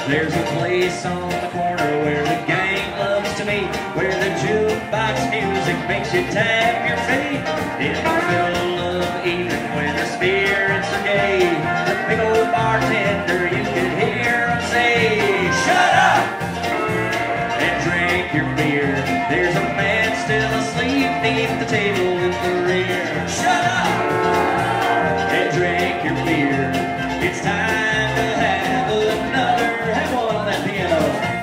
There's a place on the corner where the gang loves to meet, where the jukebox music makes you tap your feet. In the middle of the evening when the spirits are gay, the big old bartender, you can hear him say, "Shut up and drink your beer. There's a man still asleep beneath the table in the rear. Shut up and drink your beer. It's time to have another." Have one on that piano.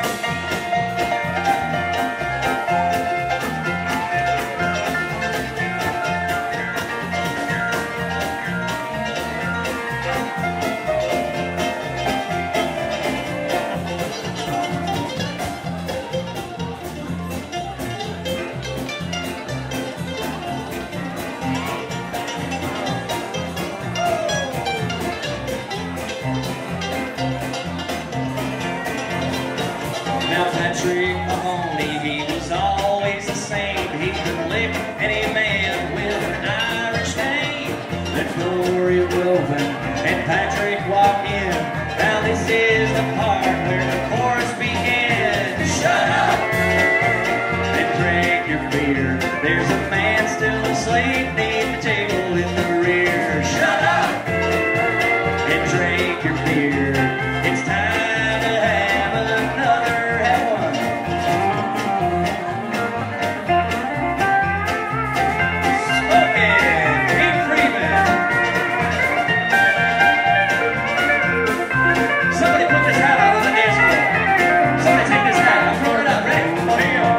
Now Patrick Mahoney, he was always the same. He could lick any man with an Irish name. Then Glory Wilvin and Patrick walk in. Now this is the part where the chorus begins. Shut up and drink your beer. There's a man still asleep beneath the table in the rear. Shut up and drink your beer. It's time to have another. Have one. Smoking, keep creeping. Somebody put this hat out on the dance floor. Somebody take this hat. I'm throwing it up. Ready? Bam.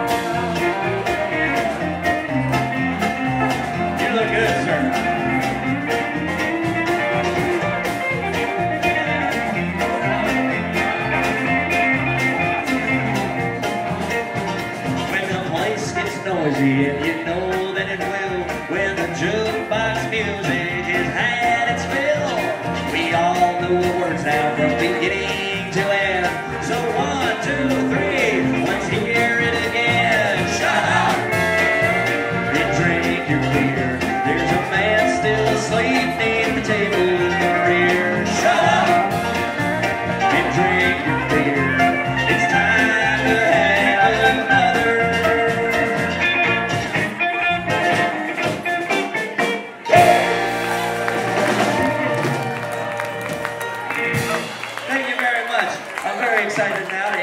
You look good, sir. When the place gets noisy, and you know that it will, when the jukebox music has had its fill, we all know the words now from beginning to end. So 1, 2, 3, let's hear it again. Shut up and drink your beer. There's a man still asleep near the table in the rear. Shut up and drink your beer. It's time to have another. Thank you very much. I'm very excited now to